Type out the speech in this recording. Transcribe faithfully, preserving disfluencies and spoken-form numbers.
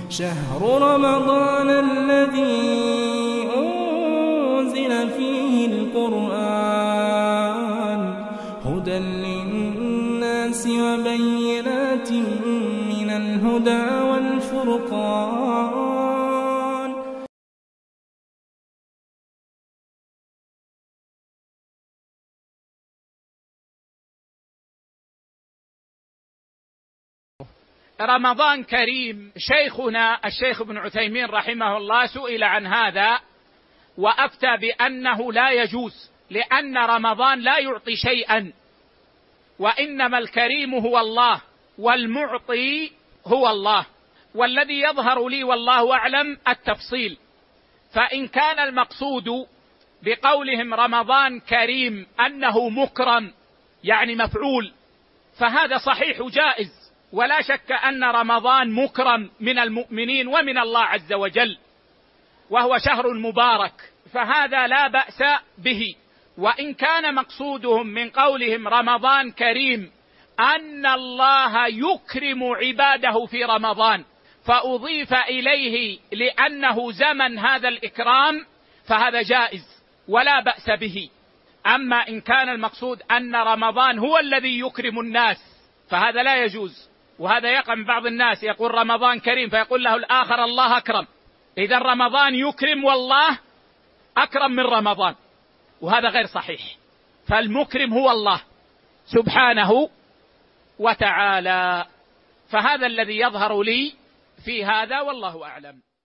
شهر رمضان الذي أنزل فيه القرآن هدى للناس وبينات من الهدى والفرقان. رمضان كريم. شيخنا الشيخ ابن العثيمين رحمه الله سئل عن هذا وأفتى بأنه لا يجوز، لأن رمضان لا يعطي شيئا، وإنما الكريم هو الله والمعطي هو الله. والذي يظهر لي والله أعلم التفصيل. فإن كان المقصود بقولهم رمضان كريم أنه مكرم يعني مفعول، فهذا صحيح جائز، ولا شك أن رمضان مكرم من المؤمنين ومن الله عز وجل، وهو شهر مبارك، فهذا لا بأس به. وإن كان مقصودهم من قولهم رمضان كريم أن الله يكرم عباده في رمضان، فأضيف إليه لأنه زمن هذا الإكرام، فهذا جائز ولا بأس به. أما إن كان المقصود أن رمضان هو الذي يكرم الناس، فهذا لا يجوز. وهذا يقع من بعض الناس، يقول رمضان كريم فيقول له الآخر الله أكرم. إذا رمضان يكرم والله أكرم من رمضان، وهذا غير صحيح. فالمكرم هو الله سبحانه وتعالى. فهذا الذي يظهر لي في هذا والله أعلم.